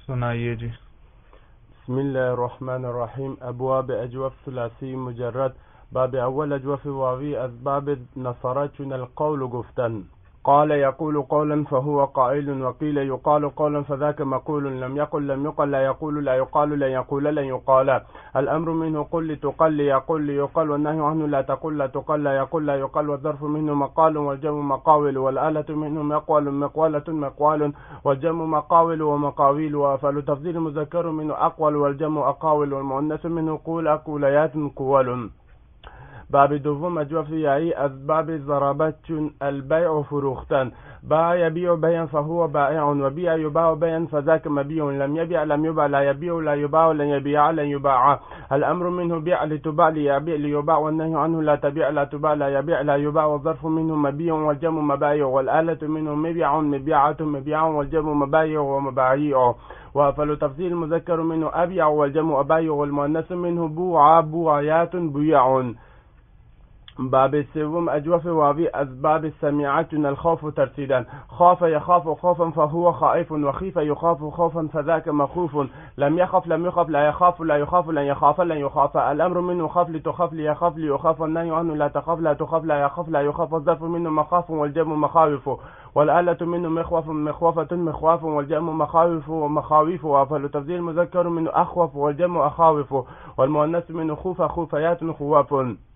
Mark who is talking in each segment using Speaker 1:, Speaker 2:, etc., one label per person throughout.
Speaker 1: सुनाइए जी।
Speaker 2: बिस्मिल्लाहिर्रहमानिर्रहीम। अबवाब अजवफ ثلاثی مجرد. باب اول اجوف واوی از باب نصرتنا القول گفتن. قال يقول قولا فهو قائل، وقيل يقال قولا فذاك مقول، لم يقل لم يقل، لا يقول لا يقال، لن يقول لن يقال. الأمر منه قل لتقل، يقول ليقال، والنهي عنه لا تقل لا تقل، لا يقول لا يقال، والظرف منه مقال والجمع مقاول، والآلة منه مقول مقولة مقوال، والجمع مقاول ومقاويل، وأفعل تفضيل المذكر منه أقول والجمع أقاول، والمؤنث منه قول أقوليات قول. باب دوم اجوف یایی از باب ضربت البيع فروختن. باع يبيع بيعا فهو بائع، وبيع يباع بيعا فذاك مبيع، لم يبيع لم يباع، لا يبيع لا يباع، لن يبيع لن يباع. الامر منه بيع لتباع ليبيع ليباع، والنهي عنه لا تبيع لا تباع لا يبيع لا يباع، والظرف منه مبيع والجمع مبايع، والآلة منه مبيع مبيعة مبيع، والجمع مبايع ومبايع. وأفعل تفضيل المذكر منه أبيع والجمع أبايع، والمؤنث منه بوع بوعيات بيع. باب سوم اجوف واوی از باب سمیعتنا الخوف ترتیدا. خاف يخاف خوفا فهو خائف، وخيف يخاف خوفا فذاك مخوف، لم يخف لم يخف، لا يخاف لا يخاف، لن يخاف لن يخاف. الامر منه خاف لتخاف ليخاف ليخاف، والنهي عنه لا تخاف لا تخاف، لا يخاف لا يخاف. الظرف منه مخاف والجمع مخاوف، والآلة منه مخوف مخوفة مخواف، والجمع مخاوف ومخاويف. وأفعل تفضيل المذكر منه أخوف والجمع أخاوف، والمؤنث منه خوف خوفيات خواف.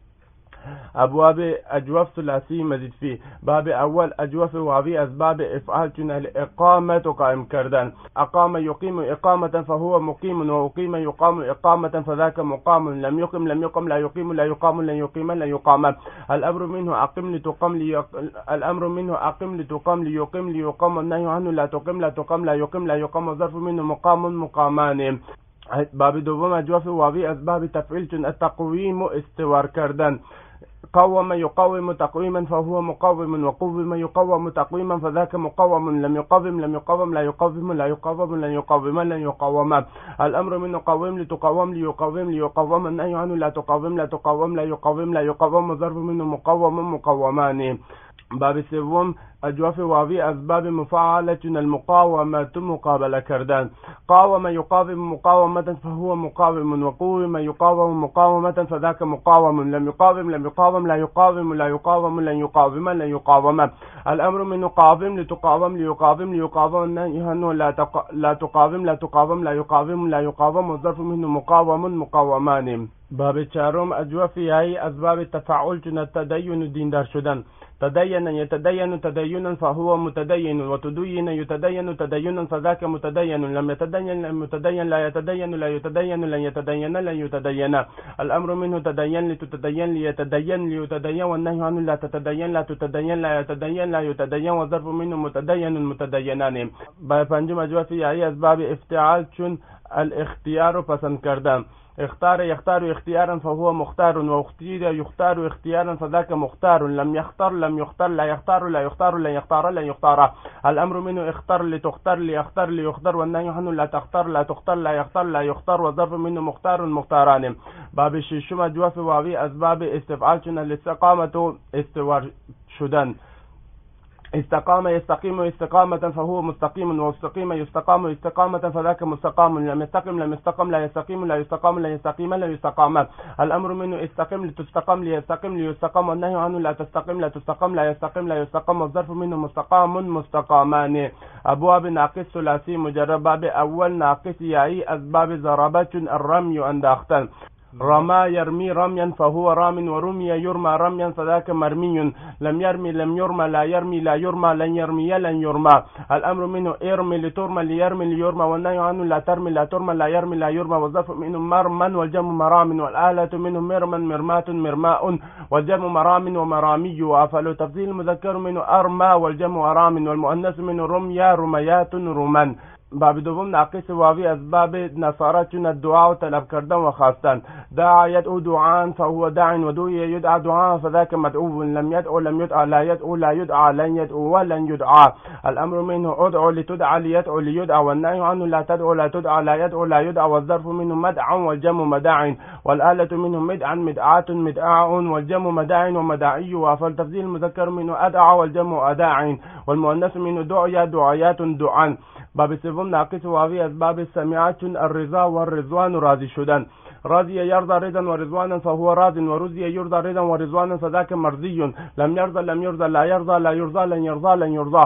Speaker 2: ابواب اجوف ثلاثی مزید فی. باب اول اجوف واوی از باب افعال چون الاقامت و قائم کردن. اقام يقيم اقامة فهو مقيم، واقيم يقام اقامة فذاك مقام، لم يقم لم يقم، لا يقيم لا يقام، لن يقيم لن يقام. الامر منه اقم لتقم الامر منه اقم لتقم ليقم ليقام، والنهي عنه لا تقم لا تقم، لا يقم لا يقام. الظرف منه مقام مقامان. باب دوم اجوف واوی از باب تفعیل چون التقویم استوار کردن. قوم يقوم تقويما فهو مقوم، وقوم يقوم تقويما فذاك مقوم، لم يقوم لم يقوم، لا يقوم لا يقوم، لن يقوم لن يقوم. الامر من قوم لتقوم ليقوم ليقوم، النهي عنه لا تقوم لا تقوم، لا يقوم لا يقوم. الظرف منه مقوم مقومان. باب سوم اجوف واوی از باب مفاعلة المقاومة مقابله کردن. قاوم يقاوم مقاومة فهو مقاوم، وقوم يقاوم مقاومة فذاك مقاوم، لم يقاوم لم يقاوم، لا يقاوم لا يقاوم، لن يقاوم لن يقاوم. الامر من قاوم لتقاوم ليقاوم ليقاوم، النهي عنه لا تقاوم لا تقاوم، لا يقاوم لا يقاوم. الظرف منه مقاوم مقاومان. باب چهارم اجوف یایی از باب تفاعل چون التدین دیندار شدن. تدين يتدين تدينا فهو متدين، وتدين يتدين تدينا فذاك متدين، لم يتدين لم يتدين، لا يتدين لا يتدين، لن يتدين لن يتدين. الامر منه تدين لتتدين ليتدين ليتدين، والنهي عنه لا تتدين لا تتدين، لا يتدين لا يتدين. والظرف منه متدين متدينان. باب پنجم اجوف یایی از باب افتعال چون الاختیار پسند کردن. اختار يختار اختيارا فهو مختار، واختير يختار اختيارا فذاك مختار، لم يختار لم يختار، لا يختار لا يختار، لن يختار لن يختار. الامر منه اختر لتختار ليختار ليختار، والنهي عنه لا تختار لا تختار، لا يختار لا يختار. والظرف منه مختار مختاران. باب ششم اجوف واوی اسباب استفعال چون الاستقامة استوار شدن. استقام يستقيم استقامة فهو مستقيم، واستقيم يستقام استقامة فذاك مستقام، لم يستقم لم يستقم، لا يستقيم لا يستقام، لا يستقيم لا يستقام. الامر منه استقم لتستقم ليستقم ليستقام، والنهي عنه لا تستقم لا تستقم، لا يستقم لا يستقام. الظرف منه مستقام مستقامان. ابواب ناقص ثلاثی مجرد. باب اول ناقص یایی از باب ضربة الرمي انداختن. رمى يرمي رميا فهو رام، ورمي يرمى رميا فذاك مرمي، لم يرمي لم يرمى، لا يرمي لا يرمى، لن يرمي لن يرمى. الامر منه ارمي لترمى ليرمي ليرمى، والنهي عنه لا ترمي لا ترمى، لا يرمي لا يرمى. والظرف منه مرما والجمع مرام، والآلة منه مرما مرمات مرماء، والجمع مرام ومرامي. وافعل تفضيل المذكر منه ارمى والجمع ارام، والمؤنث منه رميا رميات رمان. باب دوم ناقص واوی از باب نصارة چون الدعاء طلب کردن و خواستن. دعا يدعو دعاء فهو داع، ودعي يدعى دعاء فذاك مدعو، لم يدعو لم يدعى، لا يدعو لا يدعى، لن يدعو ولن يدعى. الامر منه ادعو لتدعى ليدعو ليدعى، والنهي عنه لا تدعو لا تدعى، لا يدعو لا يدعى. والظرف منه مدعا والجمع مداع، والآلة منه مدعا مدعاة مدعاء، والجمع مداع ومداعي. وافعل تفضيل المذكر منه ادعى والجمع اداع، والمؤنث منه دعيا دعيات دعان. باب سوم ناقص واوی اسباب السمیعات چون الرضا والرضوان راضی شدن. راضي يرضى رضا ورضوانا فهو راض، ورضي يرضى رضا ورضوانا فذاك مرضي. لم يرضى لم يرضى لا يرضى لا يرضى لن يرضى لن يرضى.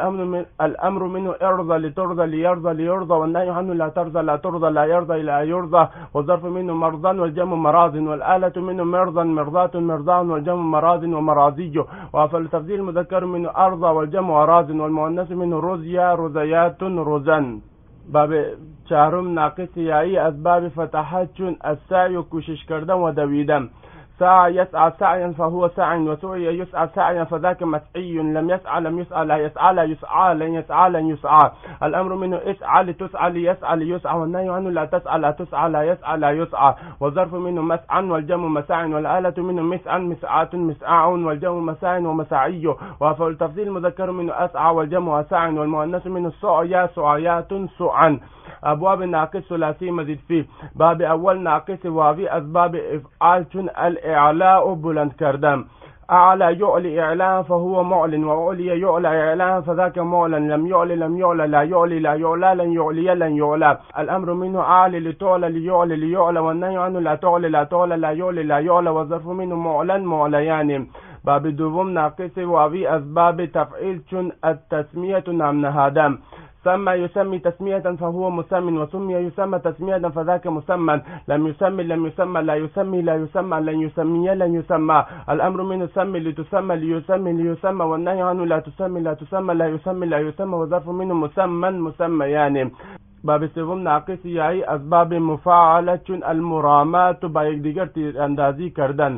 Speaker 2: الأمر منه ارضى لترضى ليرضى ليرضى، والنهي عنه لا ترضى لا ترضى لا يرضى لا يرضى. والظرف منه مرضا والجمع مراض، والآلة منه مرضا مرضات مرضاع، والجمع مراض ومراضي. وفي تفضيل المذكر منه أرضى والجمع راض، والمؤنث منه رزيا رزيات رزن. باب چهارم ناقص یایی اسباب فتحات چون السعی کوشش کردن و دویدن. سعى يسعى سعيا فهو سعي، وسعي يسعى سعيا فذاك مسعي. لم يسعى لم يسعى لا يسعى لا يسعى لن يسعى لن يسعى. الأمر منه اسعى لتسعى ليسعى ليسعى، والنهي عنه لا تسعى لا تسعى لا يسعى لا يسعى. والظرف منه مسعى والجمع مساع، والآلة منه مسعى مسعات مسعاع، والجمع مساع ومساعي. وفي التفضيل المذكر منه أسعى والجمع أساع، والمؤنث منه سعيا سعيات سعا. أبواب ناقص ثلاثي مزيد فيه. باب أول ناقص واوی اسباب افعال چون الاعلاء بلند کردن. أعلى يعلي إعلاء فهو معلن، وعلي يعلى إعلاء فذاك معلن. لم يعلي لم يعلى لا يعلي لا يعلى لن يعلي لن يعلى. الأمر منه أعلى لتعلى ليعلى ليعلى، والنهي عنه لا تعلى لا تعلى لا يعلى لا يعلى. والظرف منه معلن معليان. باب دوم ناقص واوی اسباب تفعيل چون التسمية نام نهادم. سمى يسمي تسمية فهو مسمى، وسمي يسمى تسمية فذاك مسمى. لم يسمي لم يسمى لا يسمي لا يسمى لن يسمي لن يسمى. الأمر من سمي لتسمى ليسمي ليسمى، والنهي عنه لا تسمي لا تسمى لا يسمي لا يسمى. وظرف منه مسمى مسميان. باب سوم ناقص یایی اسباب مفاعله چون المرامات با یکدیگر اندازی کردن.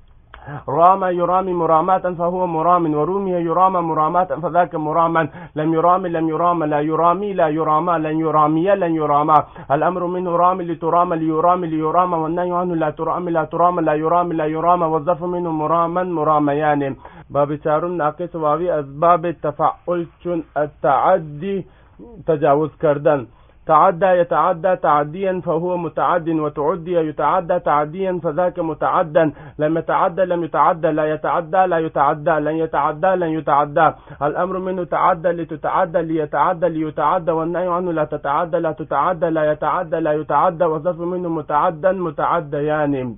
Speaker 2: رام يرامي مراماتا فهو مرام، ورومي يرام مراماتا فذاك مراما. لم يرام لم يرام لا يرامي لا يراما لن يرامي لن يراما. الأمر منه رام لترام ليرام ليرام، والنهي عنه لا ترام لا ترام لا يرام لا يرام. والظرف منه مراما مراميان. باب چهارم ناقص واوی اسباب تفعل چون التعدي تجاوز کردن. تعدى يتعدى تعديا فهو متعد، وتعدي يتعدى تعديا فذاك متعدا. لم يتعدى لم يتعدى لا يتعدى لا يتعدى لن يتعدى لن يتعدى. الأمر منه تعدى لتتعدى ليتعدى ليتعدى، والنهي عنه لا تتعدى لا تتعدى لا يتعدى لا يتعدى. والظرف منه متعدا متعديان.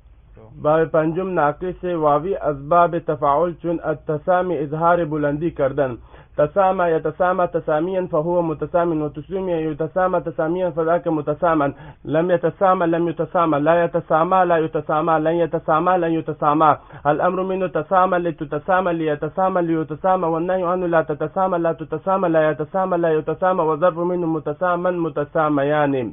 Speaker 2: باب پنجم ناقص واوی اسباب تفاعل چون التسامی اظهار بلندی کردن. تسامى يتسامى تساميا فهو متسام، وتسمي يتسامى تساميا فذاك متساما. لم يتسامى لم يتسامى لا يتسامى لا يتسامى لن يتسامى لن يتسامى. الأمر منه تسامى لتتسامى ليتسامى ليتسامى، والنهي عنه لا تتسامى لا تتسامى لا يتسامى لا يتسامى. والظرف منه متساما متساميان.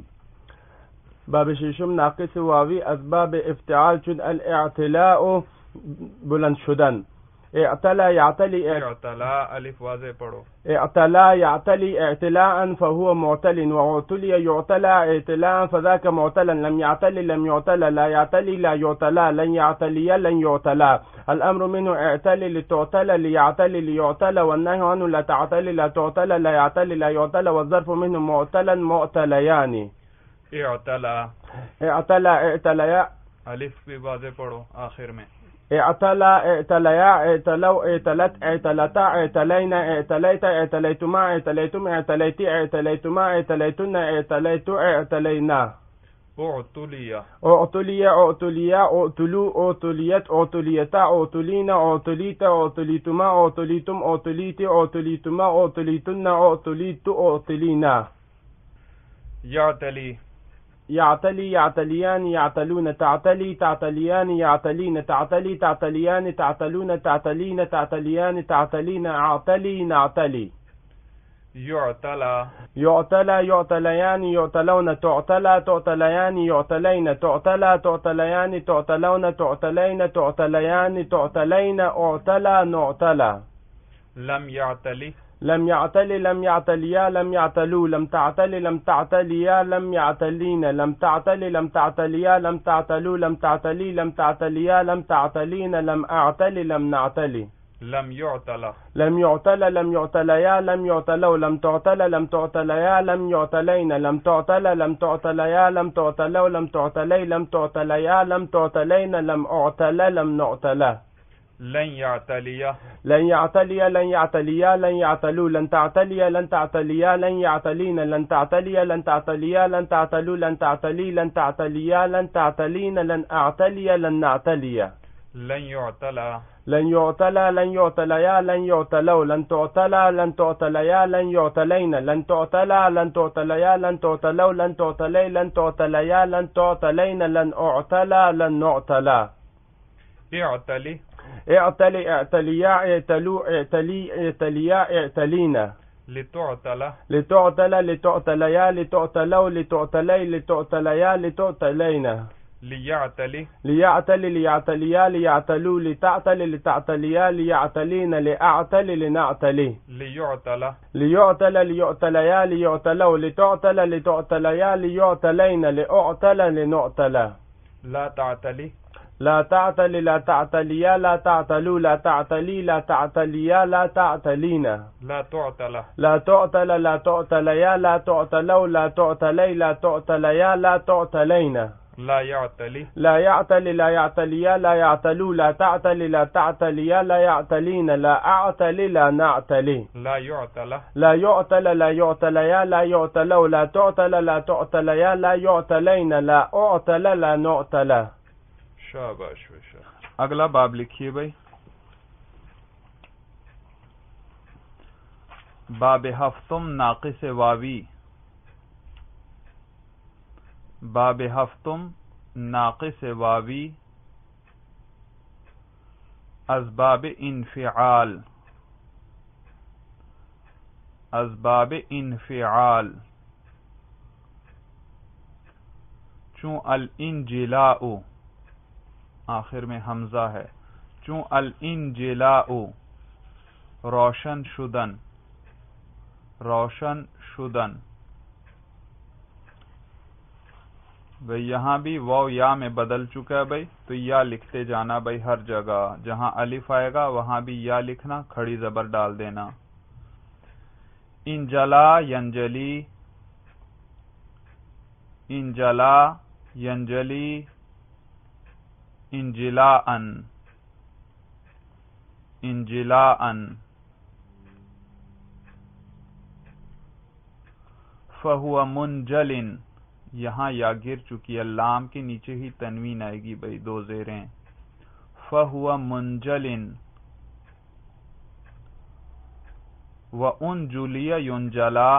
Speaker 2: باب ششم ناقص واوی اسباب افتعال چون الاعتلاء بلند شدن. اعتلى يعتلي
Speaker 1: اعتلا الف واضح پڑھو.
Speaker 2: اعتلى يعتلي اعتلاء فهو معتل، وعتلي يعتلى اعتلاء فذاك معتلا. لم يعتلي لم يعتلى لا يعتلي لا يعتلى لن يعتلي لن يعتلى. الأمر منه اعتلي لتعتلى ليعتلي ليعتلى، والنهي عنه لا تعتلي لا تعتلى لا يعتلي لا يعتلى. والظرف منه معتلا معتليان.
Speaker 1: اعتلا
Speaker 2: اعتلى اعتليا
Speaker 1: الف بھی واضح پڑھو آخر میں.
Speaker 2: اعتلى اعتليا اعتلوا اعتلت اعتلتا اعتلينا اعتليت اعتليتما اعتليتم اعتليتي اعتليتما اعتليتن اعتليت اعتلينا.
Speaker 1: اعتليا
Speaker 2: اعتليا اعتليا اعتلوا اعتليت اعتليتا اعتلينا اعتليت اعتليتما اعتليتم اعتليتي اعتليتما اعتليتن اعتليت اعتلينا.
Speaker 1: يعتلي
Speaker 2: يعتلي يعتليان يعتلون تعتلي تعتليان يعتلين تعتلي تعتليان تعتلون تعتلين تعتليان تعتلين اعتلي نعتلي.
Speaker 1: يعتلى
Speaker 2: يعتلى يعتليان يعتلون تعتلى تعتليان يعتلين تعتلى تعتليان تعتلون تعتلين تعتليان تعتلين اعتلى نعتلى.
Speaker 1: لم يعتلي
Speaker 2: لم يعتلي لم يعتليا لم يعتلوا لم تعتلي لم تعتليا لم يعتلين لم تعتلي لم تعتليا لم تعتلوا لم تعتلي لم تعتليا لم تعتلين لم أعتلي لم نعتلي.
Speaker 1: لم يعتلى
Speaker 2: لم يعتلى لم يعتليا لم يعتلوا لم تعتلى لم تعتليا لم يعتلين لم تعتلى لم تعتليا لم تعتلوا لم تعتلي لم تعتليا لم تعتلين لم أعتلى لم نعتلى.
Speaker 1: لن يعتلي
Speaker 2: لن يعتلي لن يعتليا لن يعتلوا لن تعتلي لن تعتليا لن يعتلين لن تعتلي لن تعتليا لن تعتلوا لن تعتلي لن تعتليا لن تعتلين لن أعتلي لن نعتلي
Speaker 1: لن يعتلى
Speaker 2: لن يعتلى لن يعتليا لن يعتلوا لن تعتلى لن تعتليا لن يعتلين لن تعتلى لن تعتليا لن تعتلوا لن تعتلي لن تعتليا لن تعتلين لن أعتلى لن نعتلى
Speaker 1: اعتلي
Speaker 2: اعتلي اعتليا اعتلوا اعتلي اعتليا اعتلينا
Speaker 1: لتعتلى
Speaker 2: لتعتلى لتعتليا لتعتلوا لتعتلي لتعتليا لتعتلين
Speaker 1: ليعتلي
Speaker 2: ليعتلي ليعتليا ليعتلوا لتعتلي لتعتليا ليعتلين لأعتلي لنعتلي
Speaker 1: ليعتلى
Speaker 2: ليعتلى ليعتليا ليعتلوا لتعتلى لتعتليا ليعتلين لأعتلى لنعتلى
Speaker 1: لا تعتلي
Speaker 2: لا تعتلي لا تعتليا لا تعتلوا لا تعتلي لا تعتليا لا تعتلين
Speaker 1: لا تعتلى
Speaker 2: لا تعتلى لا تعتليا لا تعتلوا لا تعتلي لا تعتليا لا تعتلين
Speaker 1: لا يعتلي
Speaker 2: لا يعتلي لا يعتليا لا يعتلوا لا تعتلي لا تعتليا لا يعتلين لا أعتلي لا نعتلي
Speaker 1: لا يعتلى
Speaker 2: لا يعتلى لا يعتليا لا يعتلوا لا تعتلى لا تعتليا لا يعتلين لا أعتلى لا نعتلى.
Speaker 1: شاباش باشا. اگلا باب لکھیے بھائی. باب ہفتم ناقص واوی. باب ہفتم ناقص واوی اسباب انفعال. اسباب انفعال چون الانجلاء آخر میں حمزہ ہے. چون الانجلاء روشن شدن. روشن شدن. بھئی یہاں بھی واو یا میں بدل چکا ہے بھئی, تو یا لکھتے جانا بھئی ہر جگہ. جہاں الف آئے گا وہاں بھی یا لکھنا, کھڑی زبر ڈال دینا. انجلا ینجلی. انجلا ینجلی انجلاءن. انجلاءن. فہو منجلن. یہاں یا گر چکی ہے, لام کے نیچے ہی تنوین آئے گی بھئی, دو زیریں. فہو منجلن. وَأُنْجُلِيَ يُنْجَلَا.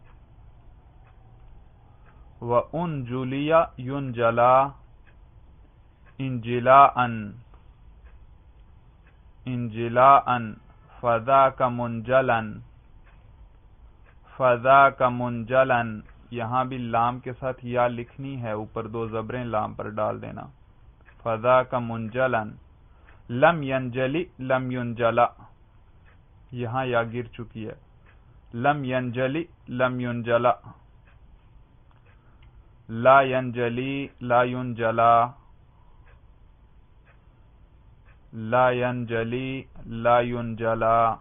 Speaker 1: وَأُنْجُلِيَ يُنْجَلَا انجلاءً. انجلاءً. فَذَاكَ مُنْجَلًا. فَذَاكَ مُنْجَلًا. یہاں بھی لام کے ساتھ یا لکھنی ہے, اوپر دو زبریں لام پر ڈال دینا. فَذَاكَ مُنْجَلًا. لم ينجلی لم ينجلا. یہاں یا گر چکی ہے. لم ینجلی لم ينجلا. لا ینجلی لا ينجلا. لا ینجلی لا ينجلا.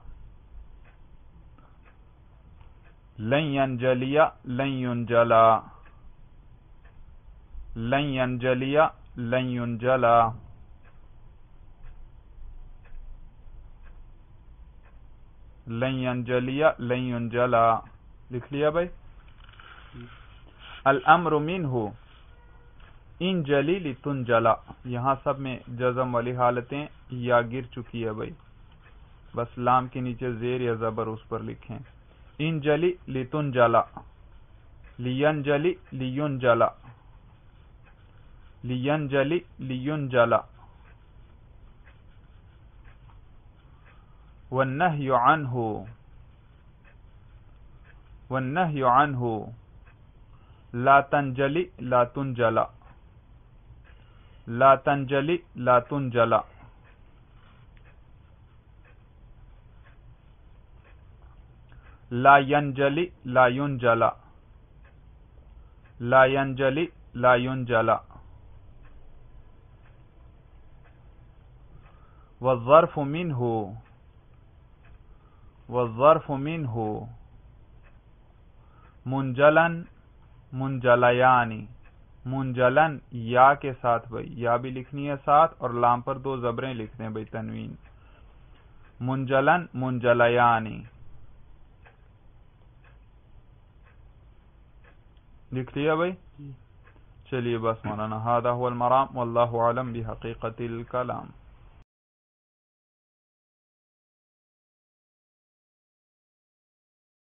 Speaker 1: لن ینجلی لن ينجلا. لن ینجلی لن ينجلا. لن ینجلی لن ينجلا. لکھ لیا بھائی. الامر منہ انجلی لتنجلا. یہاں سب میں جزم والی حالتیں یا گر چکی ہے بھائی, بس لام کے نیچے زیر یا زبر اس پر لکھیں. انجلی لتنجلا. لینجلی لینجلا. لینجلی لینجلا. والنہی عنہ. والنہی عنہ لا تنجلی لا تنجلا. لا تنجلی لا تنجلا. لا ینجلی لا ینجلا. لا ینجلی لا ینجلا. والظرف منہ. والظرف منہ منجلا منجلیانی. منجلن یا کے ساتھ بھائی، یا بھی لکھنی ہے ساتھ اور لام پر 2 زبریں لکھ دیں بھائی تنوین. منجلن منجلیانی لکھ لیا بھائی. چلیے بس مولانا، ھذا هو المرام واللہ اعلم بحقیقت الکلام.